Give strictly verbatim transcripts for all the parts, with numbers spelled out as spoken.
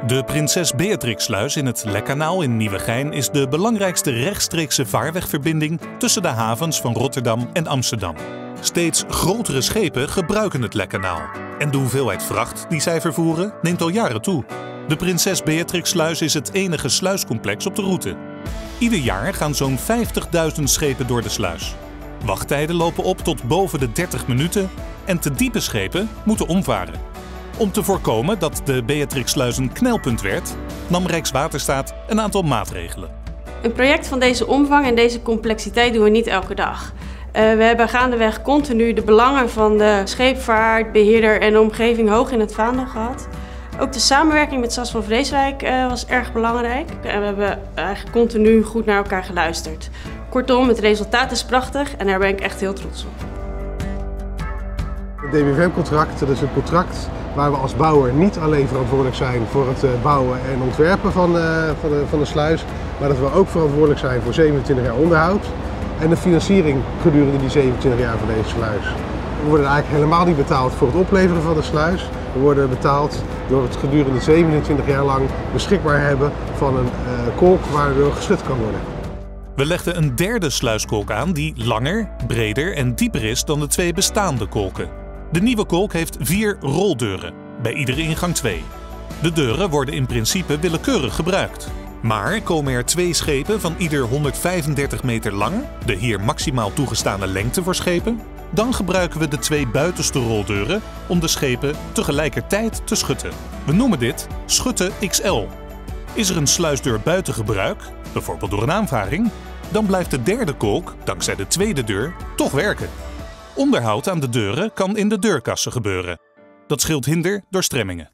De Prinses Beatrixsluis in het Lekkanaal in Nieuwegein is de belangrijkste rechtstreekse vaarwegverbinding tussen de havens van Rotterdam en Amsterdam. Steeds grotere schepen gebruiken het Lekkanaal. En de hoeveelheid vracht die zij vervoeren neemt al jaren toe. De Prinses Beatrixsluis is het enige sluiscomplex op de route. Ieder jaar gaan zo'n vijftigduizend schepen door de sluis. Wachttijden lopen op tot boven de dertig minuten en te diepe schepen moeten omvaren. Om te voorkomen dat de Beatrixsluis een knelpunt werd, nam Rijkswaterstaat een aantal maatregelen. Een project van deze omvang en deze complexiteit doen we niet elke dag. Uh, we hebben gaandeweg continu de belangen van de scheepvaart, beheerder en de omgeving hoog in het vaandel gehad. Ook de samenwerking met S A S van Vreeswijk uh, was erg belangrijk en we hebben eigenlijk continu goed naar elkaar geluisterd. Kortom, het resultaat is prachtig en daar ben ik echt heel trots op. Het D B V M-contract, dat is een contract waar we als bouwer niet alleen verantwoordelijk zijn voor het bouwen en ontwerpen van, uh, van, de, van de sluis, maar dat we ook verantwoordelijk zijn voor zevenentwintig jaar onderhoud en de financiering gedurende die zevenentwintig jaar van deze sluis. We worden eigenlijk helemaal niet betaald voor het opleveren van de sluis. We worden betaald door het gedurende zevenentwintig jaar lang beschikbaar hebben van een uh, kolk waardoor geschud kan worden. We legden een derde sluiskolk aan die langer, breder en dieper is dan de twee bestaande kolken. De nieuwe kolk heeft vier roldeuren, bij iedere ingang twee. De deuren worden in principe willekeurig gebruikt. Maar komen er twee schepen van ieder honderdvijfendertig meter lang, de hier maximaal toegestane lengte voor schepen, dan gebruiken we de twee buitenste roldeuren om de schepen tegelijkertijd te schutten. We noemen dit schutten X L. Is er een sluisdeur buiten gebruik, bijvoorbeeld door een aanvaring, dan blijft de derde kolk, dankzij de tweede deur, toch werken. Onderhoud aan de deuren kan in de deurkassen gebeuren. Dat scheelt hinder door stremmingen.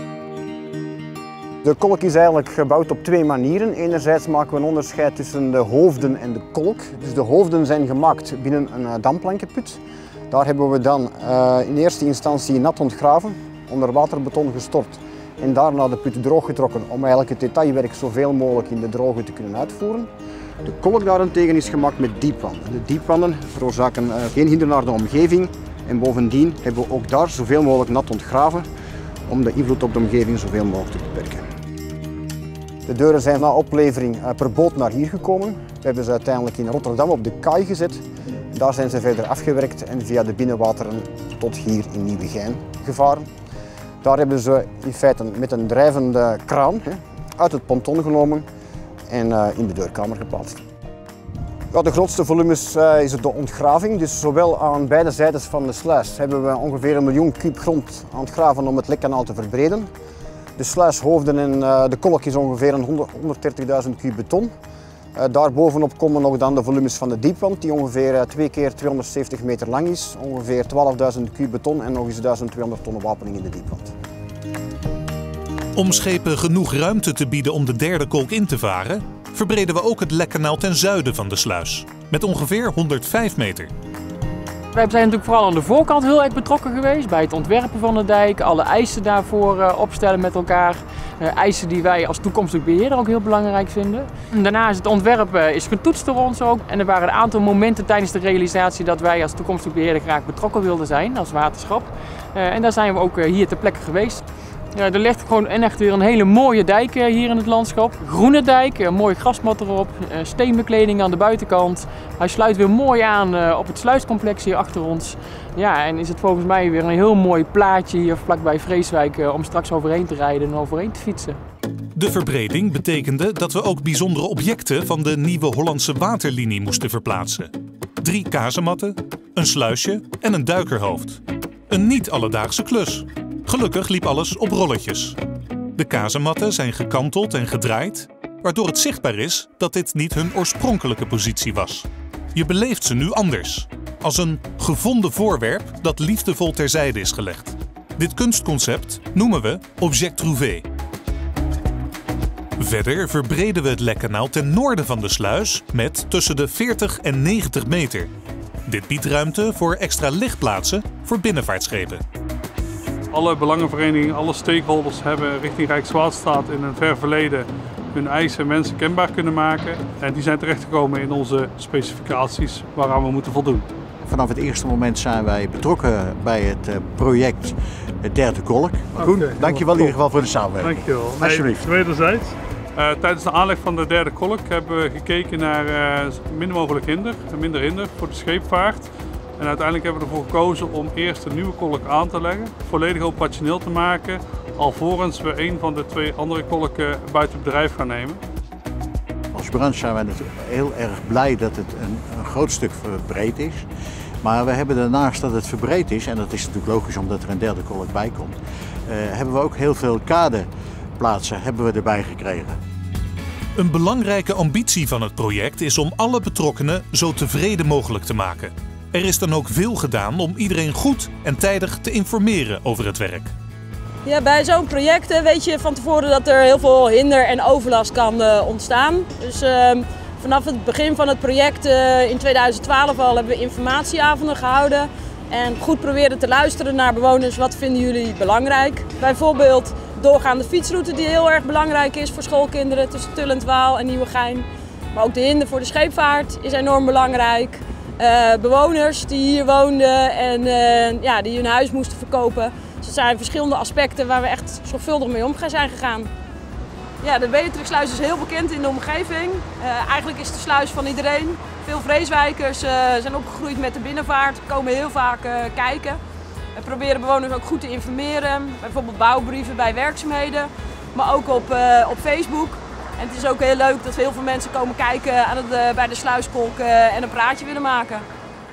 De kolk is eigenlijk gebouwd op twee manieren. Enerzijds maken we een onderscheid tussen de hoofden en de kolk. Dus de hoofden zijn gemaakt binnen een damplankenput. Daar hebben we dan uh, in eerste instantie nat ontgraven, onder waterbeton gestort en daarna de put drooggetrokken om eigenlijk het detailwerk zoveel mogelijk in de droge te kunnen uitvoeren. De kolk daarentegen is gemaakt met diepwanden. De diepwanden veroorzaken uh, geen hinder naar de omgeving en bovendien hebben we ook daar zoveel mogelijk nat ontgraven om de invloed op de omgeving zoveel mogelijk te beperken. De deuren zijn na oplevering uh, per boot naar hier gekomen. We hebben ze uiteindelijk in Rotterdam op de kaai gezet. Daar zijn ze verder afgewerkt en via de binnenwateren tot hier in Nieuwegein gevaren. Daar hebben ze in feite met een drijvende kraan hè, uit het ponton genomen en uh, in de deurkamer geplaatst. Ja, de grootste volumes uh, is de ontgraving. Dus zowel aan beide zijdes van de sluis hebben we ongeveer een miljoen kuub grond aan het graven om het Lekkanaal te verbreden. De sluishoofden en uh, de kolk is ongeveer honderddertigduizend kuub beton. Uh, daarbovenop komen nog dan de volumes van de diepwand die ongeveer uh, twee keer tweehonderdzeventig meter lang is. Ongeveer twaalfduizend kuub beton en nog eens duizend tweehonderd ton wapening in de diepwand. Om schepen genoeg ruimte te bieden om de derde kolk in te varen, verbreden we ook het Lekkanaal ten zuiden van de sluis, met ongeveer honderdvijf meter. Wij zijn natuurlijk vooral aan de voorkant heel erg betrokken geweest bij het ontwerpen van de dijk, alle eisen daarvoor uh, opstellen met elkaar. Uh, eisen die wij als toekomstig beheerder ook heel belangrijk vinden. Daarna is het ontwerp uh, is getoetst door ons ook. En er waren een aantal momenten tijdens de realisatie dat wij als toekomstig beheerder graag betrokken wilden zijn als waterschap. Uh, en daar zijn we ook uh, hier ter plekke geweest. Ja, er ligt gewoon en echt weer een hele mooie dijk hier in het landschap. Groene dijk, een mooi grasmat erop, steenbekleding aan de buitenkant. Hij sluit weer mooi aan op het sluiscomplex hier achter ons. Ja, en is het volgens mij weer een heel mooi plaatje hier vlakbij Vreeswijk om straks overheen te rijden en overheen te fietsen. De verbreding betekende dat we ook bijzondere objecten van de nieuwe Hollandse waterlinie moesten verplaatsen. Drie kazematten, een sluisje en een duikerhoofd. Een niet-alledaagse klus. Gelukkig liep alles op rolletjes. De kazematten zijn gekanteld en gedraaid, waardoor het zichtbaar is dat dit niet hun oorspronkelijke positie was. Je beleeft ze nu anders, als een gevonden voorwerp dat liefdevol terzijde is gelegd. Dit kunstconcept noemen we Object Trouvé. Verder verbreden we het Lekkanaal ten noorden van de sluis met tussen de veertig en negentig meter. Dit biedt ruimte voor extra lichtplaatsen voor binnenvaartschepen. Alle belangenverenigingen, alle stakeholders hebben richting Rijkswaterstaat in een ver verleden hun eisen mensen kenbaar kunnen maken. En die zijn terechtgekomen in onze specificaties waaraan we moeten voldoen. Vanaf het eerste moment zijn wij betrokken bij het uh, project Het Derde Kolk. Koen, okay, dankjewel in ieder geval voor de samenwerking. Dankjewel. Alsjeblieft. Nee, wederzijds. Uh, tijdens de aanleg van de derde kolk hebben we gekeken naar uh, min mogelijk hinder, minder hinder voor de scheepvaart. En uiteindelijk hebben we ervoor gekozen om eerst een nieuwe kolk aan te leggen, volledig operationeel te maken, alvorens we een van de twee andere kolken buiten bedrijf gaan nemen. Als branche zijn wij natuurlijk heel erg blij dat het een, een groot stuk verbreed is. Maar we hebben daarnaast dat het verbreed is, en dat is natuurlijk logisch omdat er een derde kolk bij komt, uh, hebben we ook heel veel kaderplaatsen hebben we erbij gekregen. Een belangrijke ambitie van het project is om alle betrokkenen zo tevreden mogelijk te maken. Er is dan ook veel gedaan om iedereen goed en tijdig te informeren over het werk. Ja, bij zo'n project weet je van tevoren dat er heel veel hinder en overlast kan uh, ontstaan. Dus uh, vanaf het begin van het project uh, in tweeduizend twaalf al hebben we informatieavonden gehouden. En goed proberen te luisteren naar bewoners, wat vinden jullie belangrijk. Bijvoorbeeld doorgaande fietsroute die heel erg belangrijk is voor schoolkinderen tussen Tullentwaal en Nieuwegein. Maar ook de hinder voor de scheepvaart is enorm belangrijk. Uh, bewoners die hier woonden en uh, ja, die hun huis moesten verkopen. Dus er zijn verschillende aspecten waar we echt zorgvuldig mee om zijn gegaan. Ja, de Beatrixsluis is heel bekend in de omgeving. Uh, eigenlijk is het de sluis van iedereen. Veel Vreeswijkers uh, zijn opgegroeid met de binnenvaart, komen heel vaak uh, kijken. We proberen bewoners ook goed te informeren, bijvoorbeeld bouwbrieven bij werkzaamheden, maar ook op, uh, op Facebook. En het is ook heel leuk dat heel veel mensen komen kijken aan het, uh, bij de sluiskolk uh, en een praatje willen maken.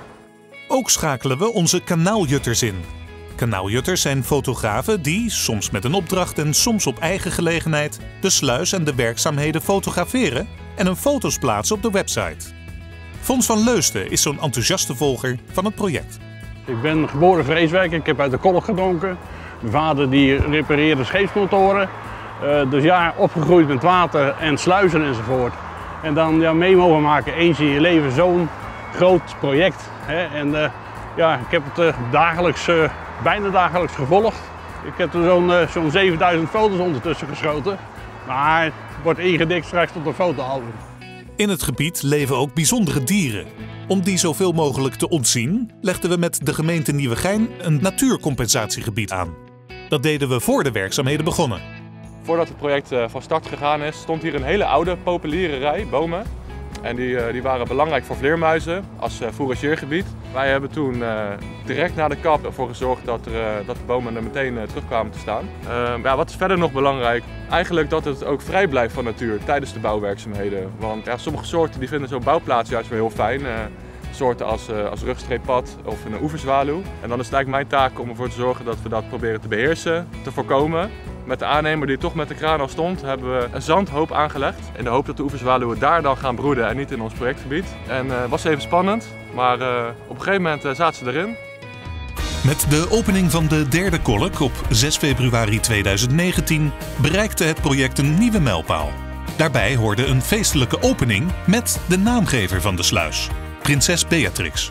Ook schakelen we onze kanaaljutters in. Kanaaljutters zijn fotografen die, soms met een opdracht en soms op eigen gelegenheid, de sluis en de werkzaamheden fotograferen en hun foto's plaatsen op de website. Fons van Leusden is zo'n enthousiaste volger van het project. Ik ben geboren Vreeswijker, ik heb uit de kolk gedronken. Mijn vader die repareerde scheepsmotoren. Uh, dus ja, opgegroeid met water en sluizen enzovoort. En dan ja, mee mogen maken eens in je leven zo'n groot project. Hè. En uh, ja, ik heb het uh, dagelijks, uh, bijna dagelijks gevolgd. Ik heb er zo'n uh, zo'n zevenduizend foto's ondertussen geschoten. Maar het wordt ingedikt straks tot een fotoalbum. In het gebied leven ook bijzondere dieren. Om die zoveel mogelijk te ontzien, legden we met de gemeente Nieuwegein een natuurcompensatiegebied aan. Dat deden we voor de werkzaamheden begonnen. Voordat het project van start gegaan is, stond hier een hele oude populiere rij bomen. En die, die waren belangrijk voor vleermuizen als fourageergebied. Wij hebben toen uh, direct na de kap ervoor gezorgd dat, er, uh, dat de bomen er meteen uh, terugkwamen te staan. Uh, ja, wat is verder nog belangrijk? Eigenlijk dat het ook vrij blijft van natuur tijdens de bouwwerkzaamheden. Want ja, sommige soorten die vinden zo'n bouwplaats juist wel heel fijn. Uh, soorten als, uh, als rugstreeppad of een oeverzwaluw. En dan is het eigenlijk mijn taak om ervoor te zorgen dat we dat proberen te beheersen, te voorkomen. Met de aannemer die toch met de kraan al stond, hebben we een zandhoop aangelegd. In de hoop dat de oeverzwaluwen daar dan gaan broeden en niet in ons projectgebied. En het uh, was even spannend, maar uh, op een gegeven moment uh, zaten ze erin. Met de opening van de derde kolk op zes februari tweeduizend negentien bereikte het project een nieuwe mijlpaal. Daarbij hoorde een feestelijke opening met de naamgever van de sluis, Prinses Beatrix.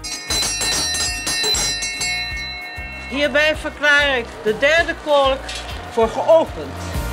Hierbij verklaar ik de derde kolk voor geopend.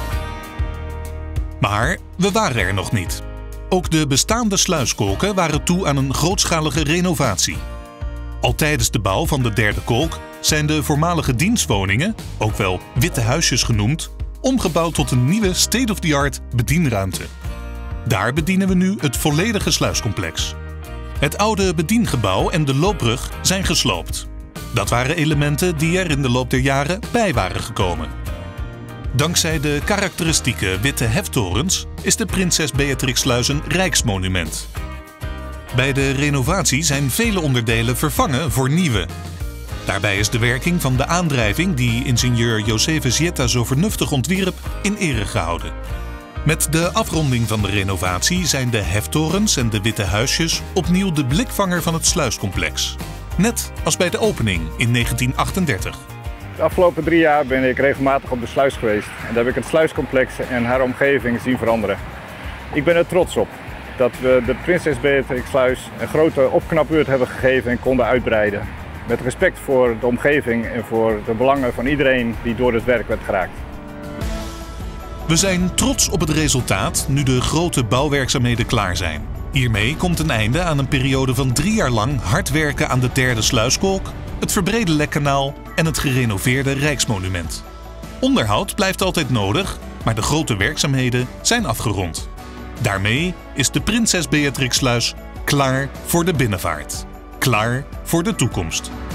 Maar we waren er nog niet. Ook de bestaande sluiskolken waren toe aan een grootschalige renovatie. Al tijdens de bouw van de derde kolk zijn de voormalige dienstwoningen, ook wel witte huisjes genoemd, omgebouwd tot een nieuwe state-of-the-art bedienruimte. Daar bedienen we nu het volledige sluiscomplex. Het oude bediengebouw en de loopbrug zijn gesloopt. Dat waren elementen die er in de loop der jaren bij waren gekomen. Dankzij de karakteristieke witte heftorens is de Prinses Beatrixsluis een rijksmonument. Bij de renovatie zijn vele onderdelen vervangen voor nieuwe. Daarbij is de werking van de aandrijving die ingenieur Josephus Jetta zo vernuftig ontwierp in ere gehouden. Met de afronding van de renovatie zijn de heftorens en de witte huisjes opnieuw de blikvanger van het sluiscomplex. Net als bij de opening in negentien achtendertig. De afgelopen drie jaar ben ik regelmatig op de sluis geweest en daar heb ik het sluiscomplex en haar omgeving zien veranderen. Ik ben er trots op dat we de Prinses Beatrixsluis een grote opknapbeurt hebben gegeven en konden uitbreiden. Met respect voor de omgeving en voor de belangen van iedereen die door het werk werd geraakt. We zijn trots op het resultaat nu de grote bouwwerkzaamheden klaar zijn. Hiermee komt een einde aan een periode van drie jaar lang hard werken aan de derde sluiskolk, het verbrede Lekkanaal en het gerenoveerde Rijksmonument. Onderhoud blijft altijd nodig, maar de grote werkzaamheden zijn afgerond. Daarmee is de Prinses Beatrixsluis klaar voor de binnenvaart. Klaar voor de toekomst.